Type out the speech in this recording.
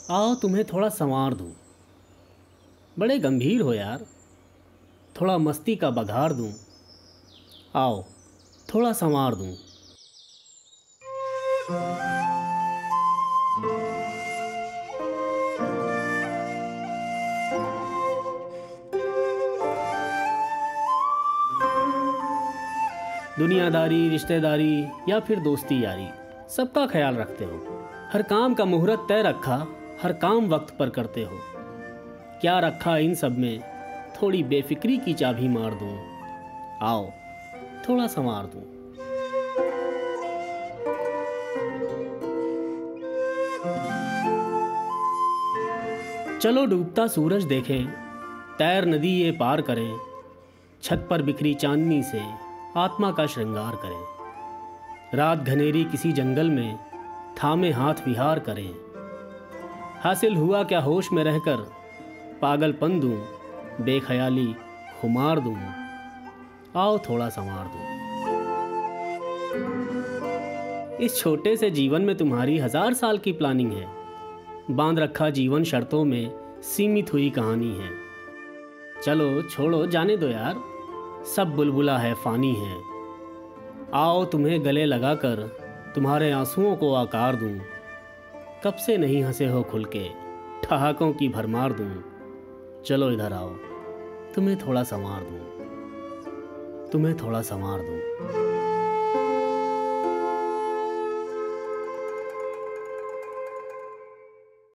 आओ तुम्हें थोड़ा संवार दूं। बड़े गंभीर हो यार, थोड़ा मस्ती का बघार दूं। आओ थोड़ा संवार दूं। दुनियादारी, रिश्तेदारी या फिर दोस्ती यारी, सबका ख्याल रखते हो। हर काम का मुहूर्त तय रखा, हर काम वक्त पर करते हो। क्या रखा इन सब में, थोड़ी बेफिक्री की चाबी मार दूं। आओ थोड़ा संवार दूं। चलो डूबता सूरज देखें, तैर नदी ये पार करें। छत पर बिखरी चांदनी से आत्मा का श्रृंगार करें। रात घनेरी किसी जंगल में थामे हाथ विहार करें। हासिल हुआ क्या होश में रहकर, पागलपन दूं, बेख्याली खुमार दूं। आओ थोड़ा संवार दूं। इस छोटे से जीवन में तुम्हारी 1000 साल की प्लानिंग है। बांध रखा जीवन शर्तों में सीमित हुई कहानी है। चलो छोड़ो जाने दो यार, सब बुलबुला है, फानी है। आओ तुम्हें गले लगाकर तुम्हारे आंसुओं को आकार दूं। कब से नहीं हंसे हो खुल के, ठहाकों की भरमार दूं। चलो इधर आओ, तुम्हें थोड़ा संवार दूं, तुम्हें थोड़ा संवार दूं।